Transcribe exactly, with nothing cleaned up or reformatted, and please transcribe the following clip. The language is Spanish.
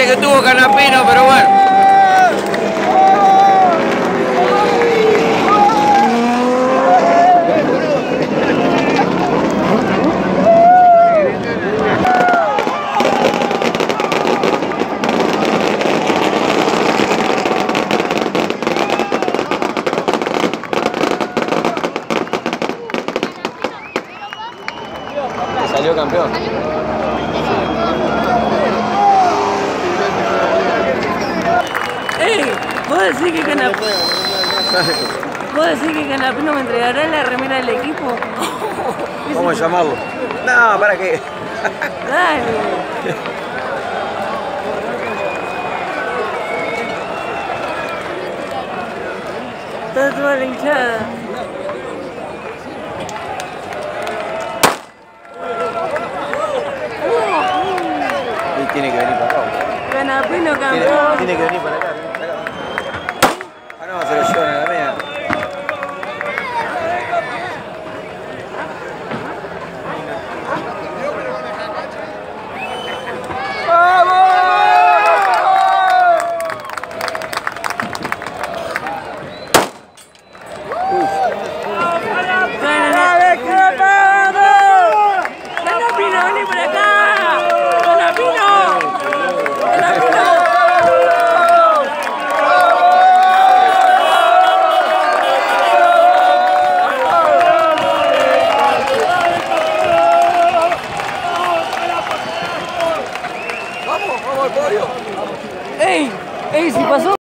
suerte que tuvo Canapino, pero bueno. Salió campeón. ¡Ey! ¿Vos decís que Canapino... ¿Vos decís que Canapino me entregará la remera del equipo? ¿Cómo llamarlo? No, ¿para qué? Dale. Está toda la hinchada. Y tiene que venir para acá. Canapino Tiene, campeón. tiene que venir para acá. Ah, no, se lo llevan a la media. Canapino, vení para acá. Canapino. Canapino. Vamos, vamos al podio. ¡Ey! ¡Ey! Si pasó.